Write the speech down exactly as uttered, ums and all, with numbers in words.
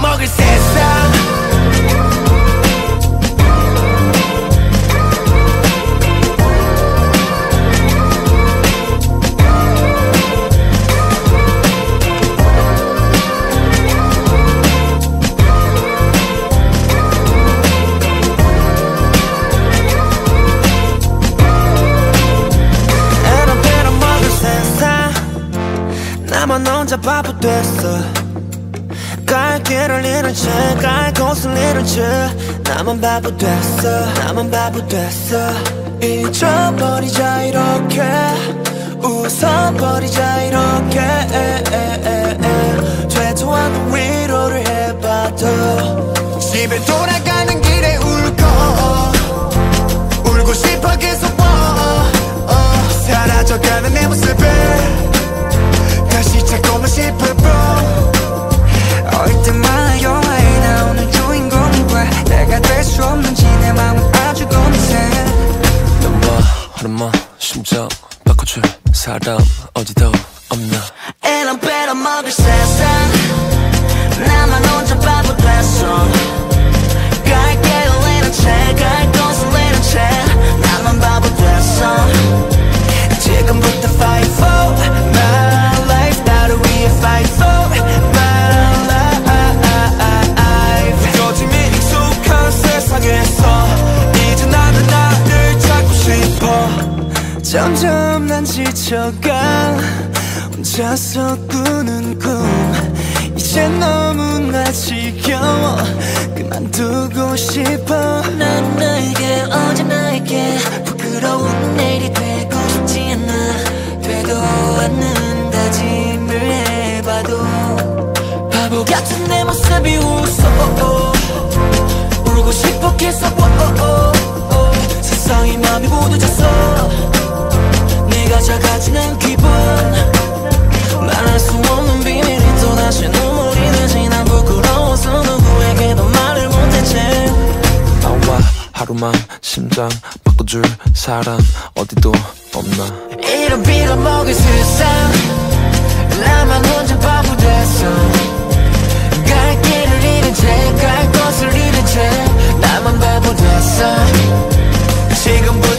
먹을 세상 나만 혼자 바보 됐어 갈 길을 잃은 채 갈 곳을 잃은 채 나만 바보 됐어 나만 바보 됐어 잊어버리자 이렇게 웃어버리자 이렇게 되도 않는 위로를 해봐도 집에 돌아가는 길에 울고 울고 싶어 계속 어, 어. 사라져가는 내 모습을 다시 찾고만 싶어 얼뜻마다 영화에 나오는 주인공이 왜 내가 될 수 없는지 내 맘은 아주 고민해 너와 하루만 심장 바꿔줄 사람 어디도 없나 And I'm better 먹을 세상 나만 혼자 바보 됐어 갈 길을 잃은 채 갈 곳을 잃은 채 나만 바보 됐어 지금부터 fight for my life 나를 위해 fight for my life 요즘 이 익숙한 세상에서 이제 나는 나를 찾고 싶어 점점 난 지쳐가 혼자서 꾸는 꿈 이제 너무나 지겨워 그만두고 싶어 난 나에게 어제 나에게 부끄러운 내일이 되고 싶지 않아 되도 않는 다짐을 해봐도 바보 같은 내 모습이 웃어 울고 싶어 계속 세상이 맘이 무뎌졌어 네가 작아지는 기분 말할 수 없는 비밀이 또다시 눈물이 나지 난 부끄러워서 누구에게도 말을 못했지 나와 하루만 심장 바꿔줄 사람 어디도 없나 이런 빌어먹을 세상 나만 혼자 바보 됐어 갈 길을 잃은 채 갈 곳을 잃은 채 나만 바보 됐어 지금부터